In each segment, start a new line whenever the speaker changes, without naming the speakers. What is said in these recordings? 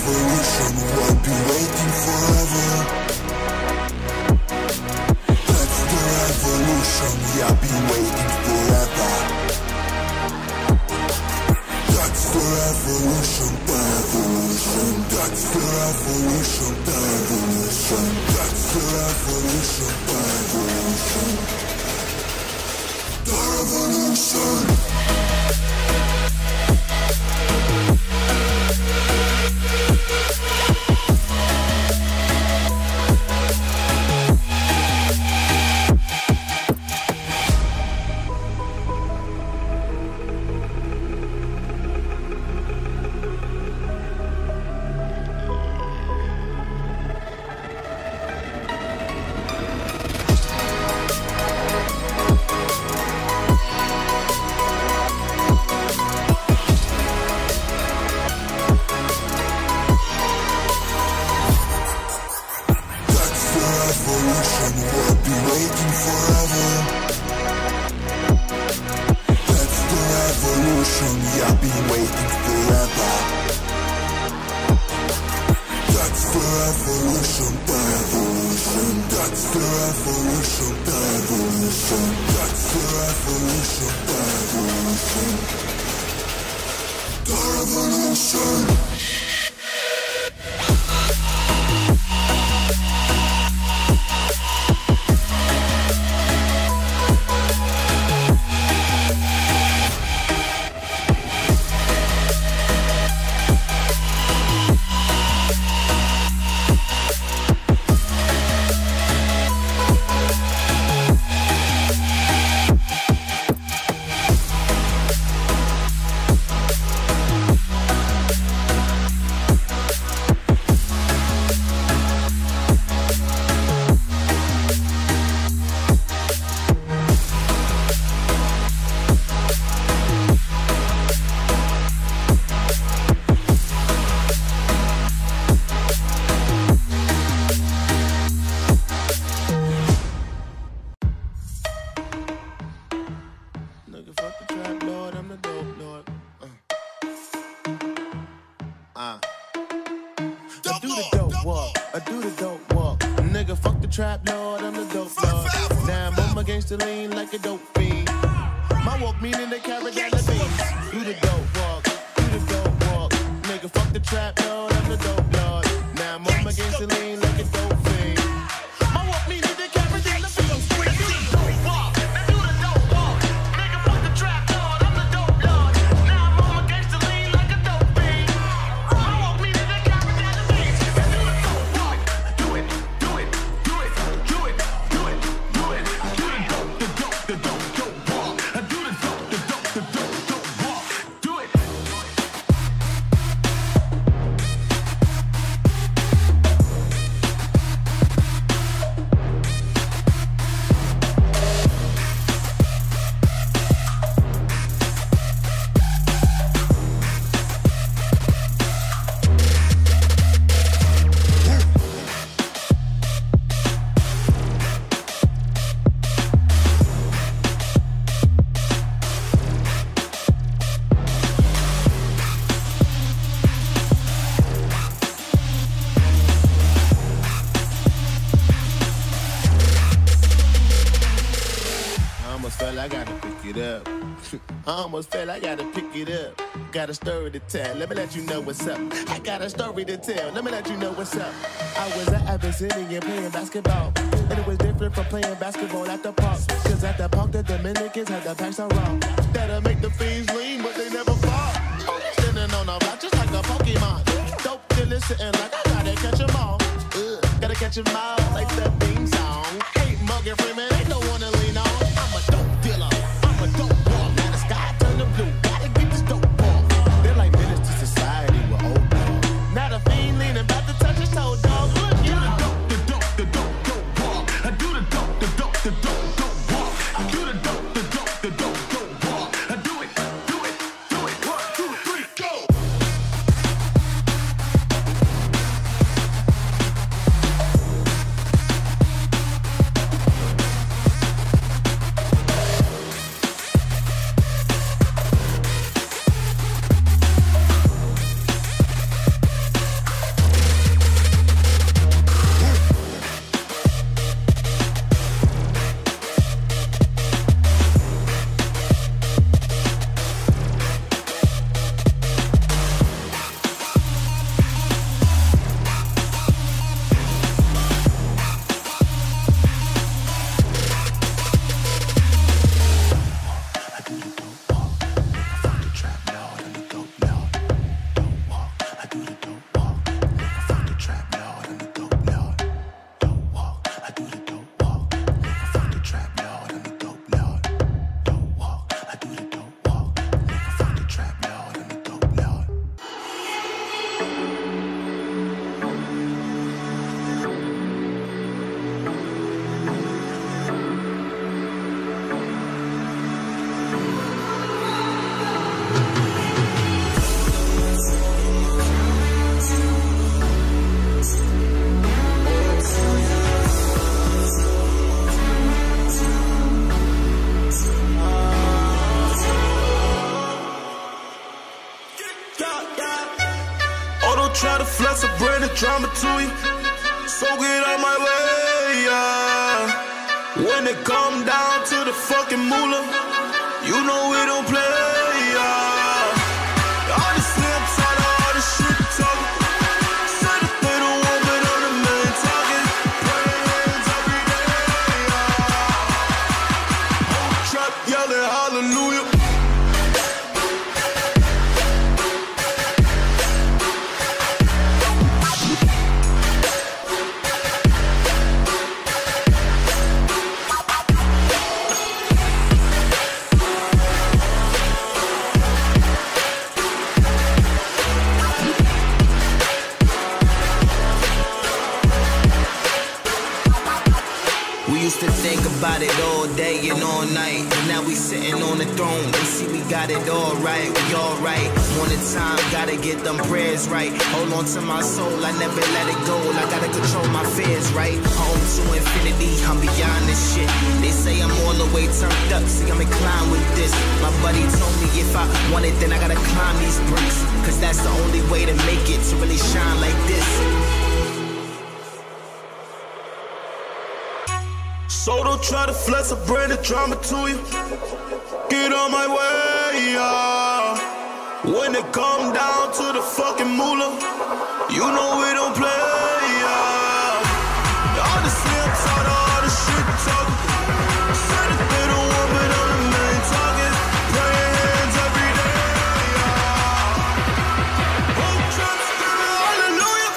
revolution, I've been waiting forever. That's the revolution, yeah, I've been waiting forever. That's the revolution, the revolution. That's the revolution, the revolution. That's the revolution, the revolution. The revolution.
Trap lord, I'm the dope lord. Now I'm against the lean like a dope fiend. My walk meaning they carry down the beans. Do the dope walk, do the dope walk. Nigga, fuck the trap lord, I'm the dope lord. Now I'm against the lean like a dope fiend. My walk meaning they carry down the beans. Do the dope walk, do the dope walk. Nigga, fuck the trap lord, I'm the dope lord. Now I'm against the lean like a dope fiend. My walk meaning they carry down the beans. Do the dope walk, do it, do it. I gotta pick it up. I almost felt I gotta pick it up. Got a story to tell, let me let you know what's up. I got a story to tell, let me let you know what's up. I was at Abyssinian playing basketball, and it was different from playing basketball at the park. Cause at the park the Dominicans had the packs on raw. That'll make the fiends lean, but they never fall. Standing on a rock just like a Pokemon. Dope dealers sitting like I gotta catch them all. Gotta catch them all like the theme song. Ain't Morgan Freeman, ain't no one to lean on. I'm a dope dealer, I'm a dope boy. Now the sky turn to blue, gotta get this dope boy. They're like menace to society with old dog. Now the fiend leaning, about to touch his toe, dog. Look, you the dope, the dope, the dope, dope walk. I do the dope, the dope, the dope, dope walk. I do the dope, the dope, the dope, dope walk. I do it, do it, do it. 1, 2, 3, go.
drama to you, so get out my way, yeah. When it come down to the fucking moolah, you know we don't play, yeah. Honestly, I'm tired of all this shit talking. Said that they don't want, but I'm the main target. Praying hands every day, yeah. Whole trap yelling hallelujah.
Used to think about it all day and all night, but now we sitting on the throne. They see we got it all right, we all right. One at a time, gotta get them prayers right. Hold on to my soul, I never let it go. I gotta control my fears, right? Home to infinity, I'm beyond this shit. They say I'm all the way turned up, see I'm inclined with this. My buddy told me if I want it, then I gotta climb these bricks, cause that's the only way to make it, to really shine like this.
So don't try to flex or bring the drama to you. Get on my way, yeah. When it come down to the fucking moolah, you know we don't play, yeah. Honestly, I'm tired of all this shit talking. Said that they don't want, but I'm the main target. Praying hands every day, yeah. Whole trap screaming hallelujah.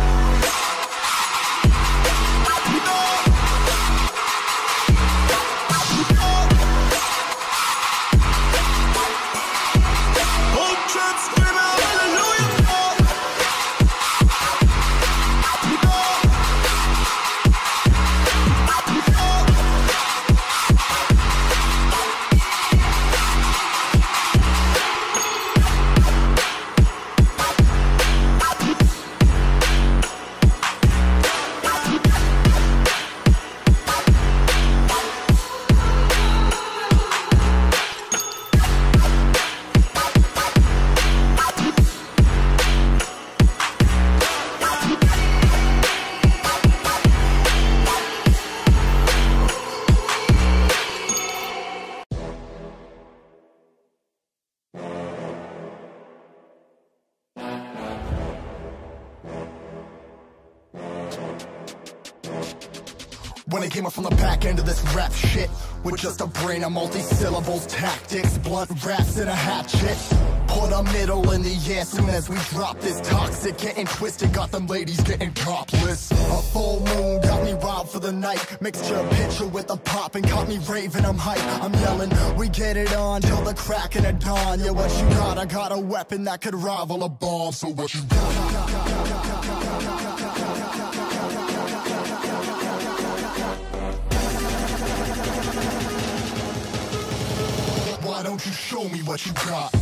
When I came up from the back end of this rap shit, with just a brain of multi-syllables, tactics, blunt raps, and a hatchet. Put a middle in the air soon as we drop this toxic. Getting twisted, got them ladies getting topless. A full moon got me wild for the night. Mixture picture with a pop and caught me raving, I'm hype. I'm yelling, we get it on till the cracking of dawn. Yeah, what you got? I got a weapon that could rival a bomb. So what you got? Why don't you show me what you got?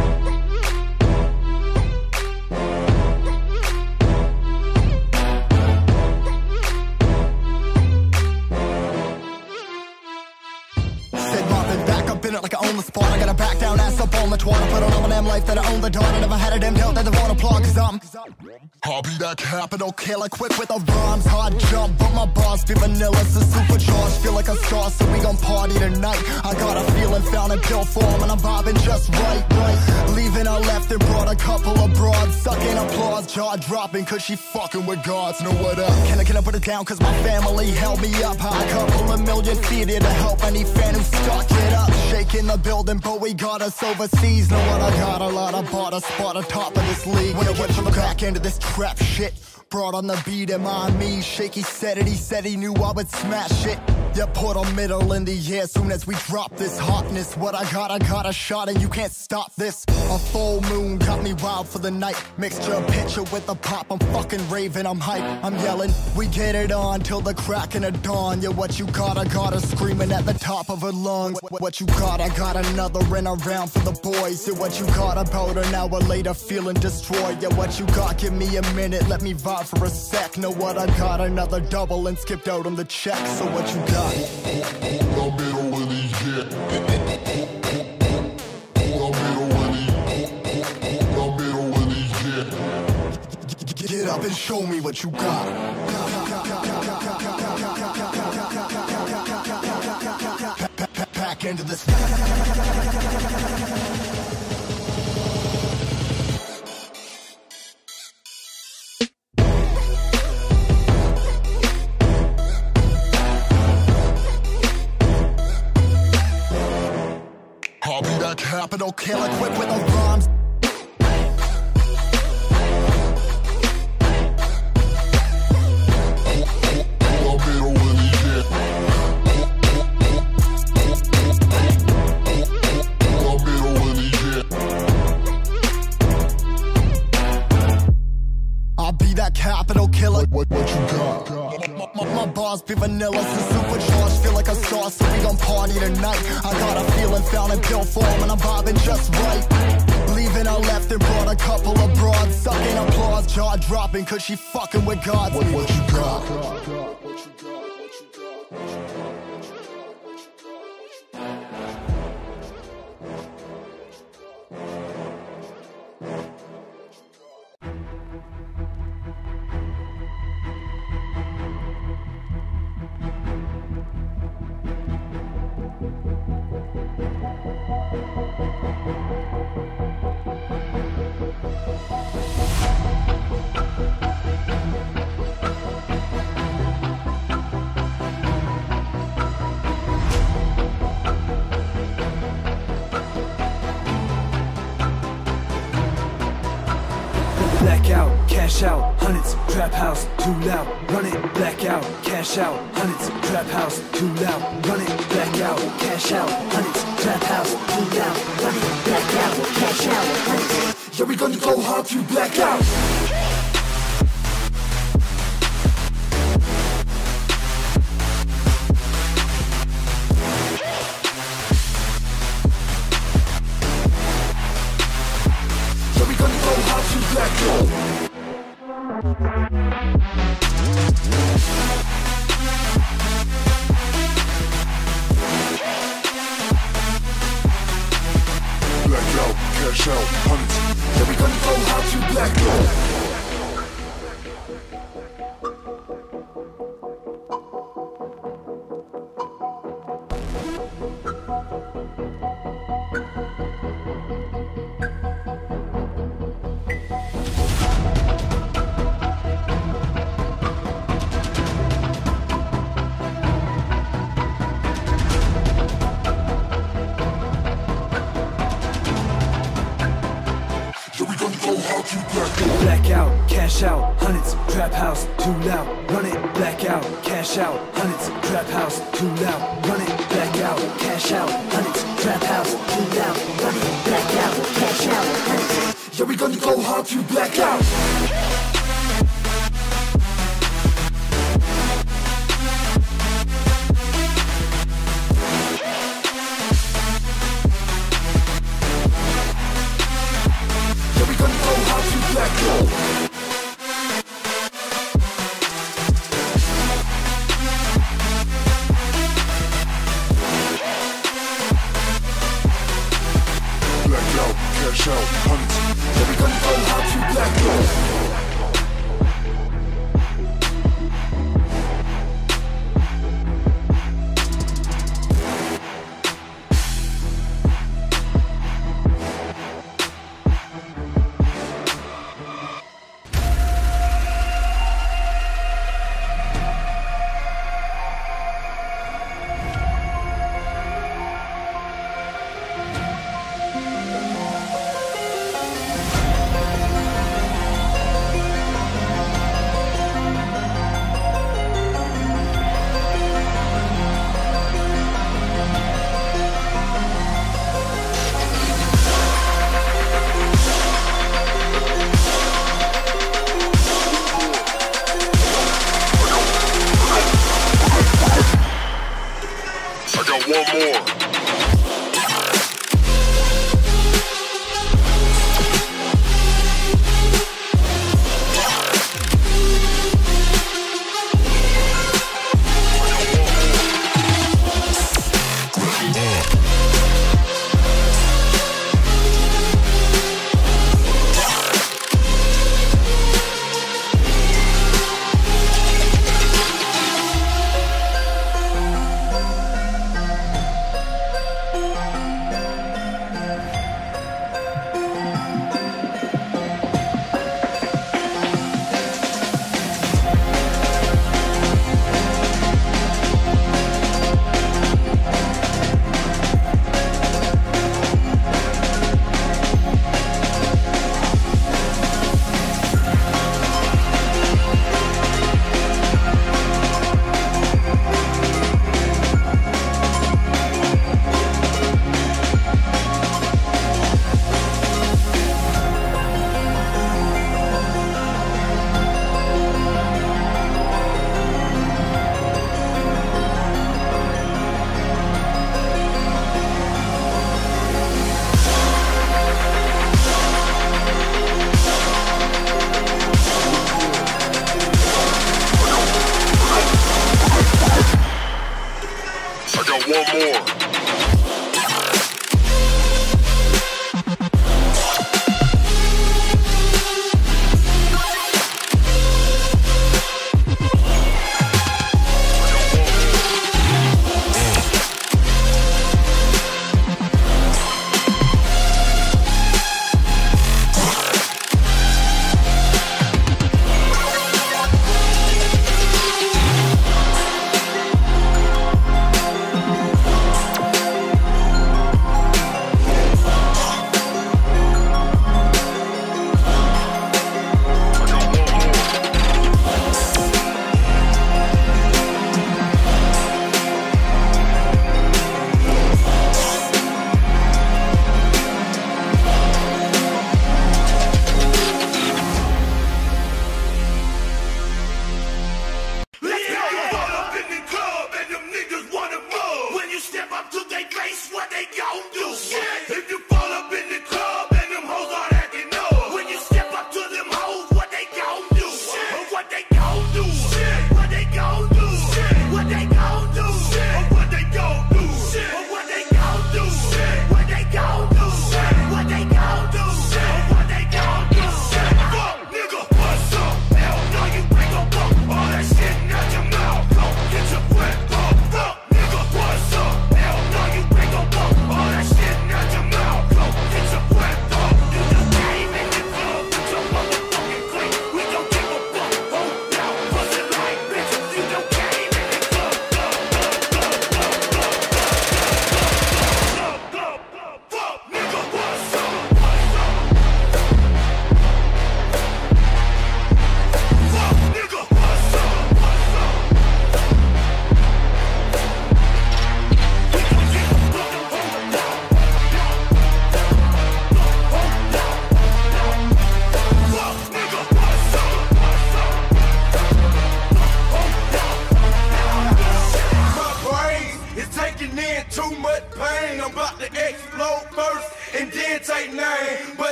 Like I own the spot, I gotta back down, ass up on the twat. I put on my damn life that I own the dawn. I never had a damn doubt that they wanna applaud, cause I'll be that capital killer, quick with the rhymes, hard jump, but my bars be vanilla, so supercharged. Feel like a star, so we gon' party tonight. I got a feeling found in pill form, and I'm vibing just right. Leaving I left and brought a couple of broads, sucking applause, jaw dropping, cause she fucking with gods. Know what up? Can I put it down, cause my family held me up high. A couple of million feet here to help any fan who's stuck it up. Shaking the building, but we got us overseas. Know what I got? A lot. I bought a spot atop of this league. When I went from the back end of this trap shit, brought on the beat and mind me. Shaky said it, he said he knew I would smash it. Yeah, put a middle in the air soon as we drop this hotness. What I got a shot and you can't stop this. A full moon got me wild for the night. Mixture picture with a pop, I'm fucking raving, I'm hype. I'm yelling, we get it on till the cracking of dawn. Yeah, what you got? I got her screaming at the top of her lungs. What you got? I got another in a round for the boys. Yeah, what you got? About an hour later feeling destroyed. Yeah, what you got? Give me a minute, let me vibe for a sec. Know what I got? Another double and skipped out on the check. So what you got?
Hold on, middle of the year. Hold on, middle of the year.
Get up then show me what you got. Back into this. I'll be that capital killer, quick with the rhymes. I'll be that capital killer. What you got? My bars be vanilla, so supercharged, feel like a sauce, so we gon' party tonight. I got a feeling found in pill form, and I'm vibing just right. Leaving her left and brought a couple of broads, sucking applause, jaw dropping, cause she fucking with God. What you got?
Blackout, cash out, hundreds, trap house, too loud. Run it, blackout, cash out, hundreds, trap house, too loud. Run it, blackout, cash out, hundreds, trap house, too loud. Run it, blackout, cash out, hundreds. Yeah, we gonna go hard to blackout.
Blackout, cash out, hundreds.
Yeah, we gonna go hard to blackout. Blackout, cash out, hundreds, trap house, too loud. Run it, blackout, cash out, hundreds, trap house, too loud. Run it, blackout, cash out, hundreds, trap house, too loud. Run it, blackout, cash out, hundreds. Yeah, we gonna go hard to blackout.
Blackout, cash out, hundreds.
Yeah, we gonna go hard to blackout.
One more. more.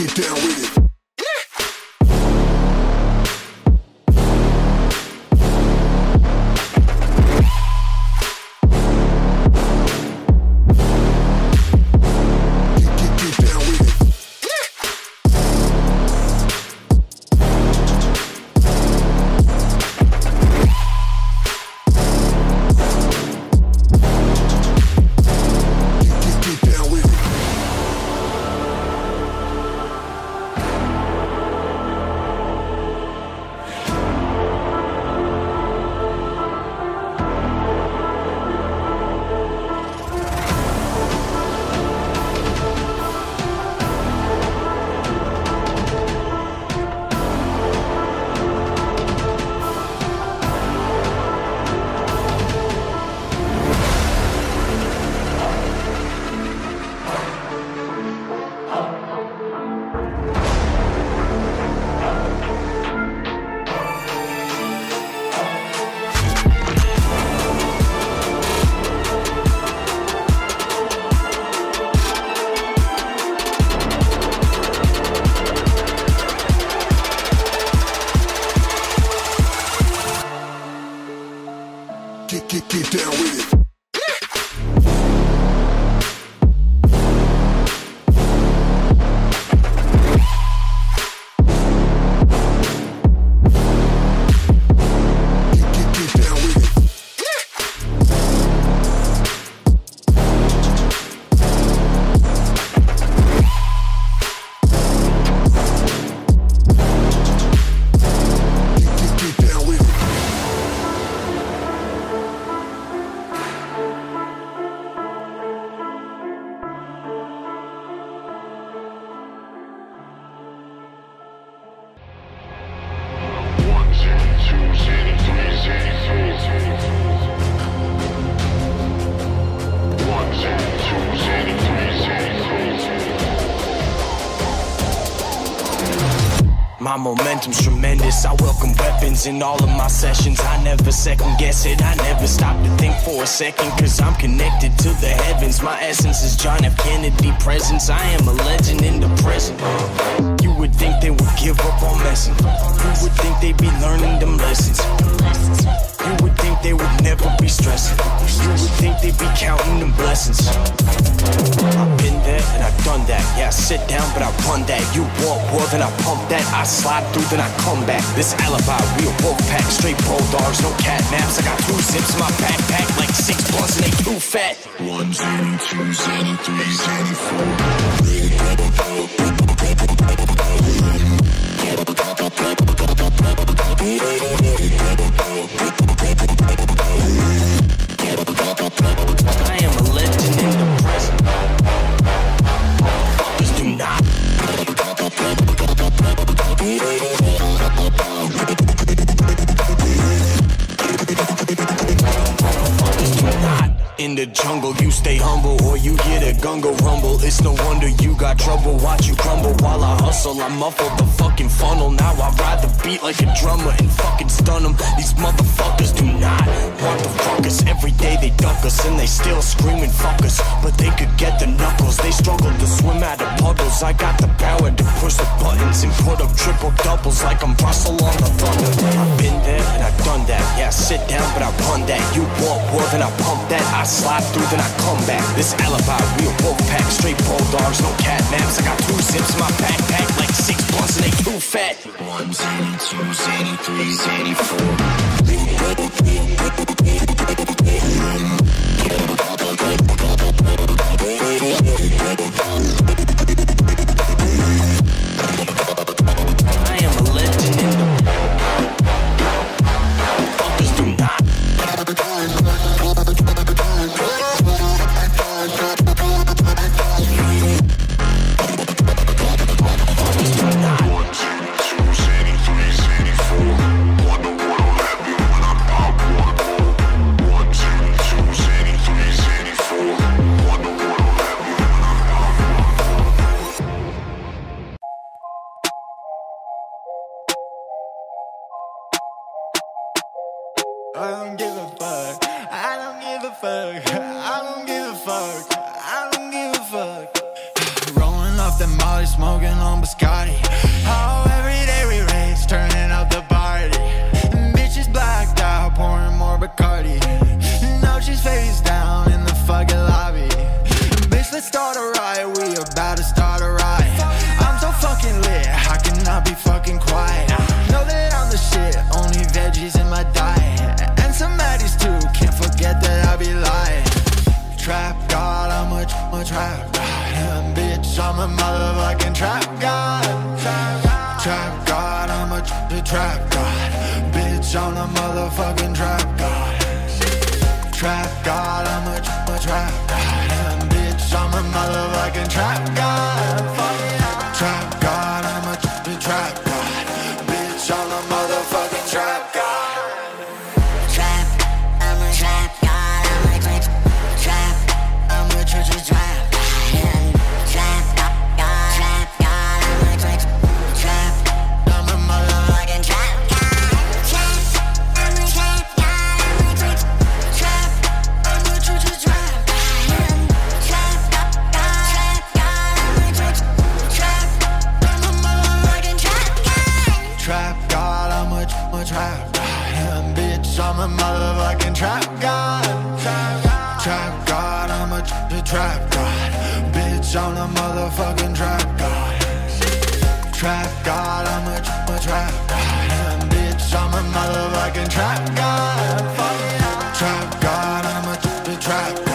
Get down with it. Get down with it.
My momentum's tremendous, I welcome weapons in all of my sessions. I never second guess it, I never stop to think for a second, cause I'm connected to the heavens. My essence is John F. Kennedy presence. I am a legend in the present. You would think they would give up on messing. You would think they'd be learning them lessons. You would think they would never be stressing. You would think they'd be counting them blessings. I've been there and I've done that. Yeah, I sit down but I run that. You walk well then I pump that. I slide through then I come back. This alibi, we a wolf pack. Straight bulldogs, no cat naps. I got 2 zips in my backpack, like 6 blunts and they too fat.
1 zany, 2 zany, 3 zany, 4.
I am a legend in the present. Just do not. Just do not. In the jungle, you stay humble or you get a gungo rumble. It's no wonder you got trouble. Watch you crumble while I hustle. I muffle the fucking funnel. Now I ride the beat like a drummer and fucking stun them. These motherfuckers do not want the fuckers. Every day they duck us and they still screaming fuck us. But they could get the knuckles. They struggle to swim out of puddles. I got the power to push the buttons and put up triple doubles like I'm Russell on the thunder. I've been there and I've done that. Yeah, I sit down but I run that. You walk well then I pump that. I slide through then I come back. This alibi, we a wolf pack. Straight bulldogs, no cat naps. I got 2 zips in my backpack, like 6 blunts and they too fat.
1 zany, 2 zany, 3 zany, 4.
I am a legend in the fuckers do not.
I don't give a fuck. I don't give a fuck. I don't give a fuck. I don't give a fuck. Rolling off that molly, smoking on Biscotti. a motherfucking trap god. Trap god, I'm a trap god. Bitch, I'm a motherfucking trap god. Trap god, I'm a trap god. And bitch, I'm a motherfucking trap god. Trap god, I'm a trap god. Bitch, I'm a motherfucking trap god.
Trap, I'm a trap god. I'm a trap, I'm a trap god. Trap god, I'm a trap, I'm a motherfucking trap god. Trap, I'm a trap god. I'm a trap, I'm a trap god. Trap god, I'm a trap, I'm a motherfucking trap god.
Trap god, I'm a trap god. And bitch, I'm a motherfucking trap god. Trap god, I'm a trap god. Bitch, I'm a motherfucking trap god. Trap god, I'm a trap god. And bitch, I'm a motherfucking trap god. Trap god, I'm a trap god.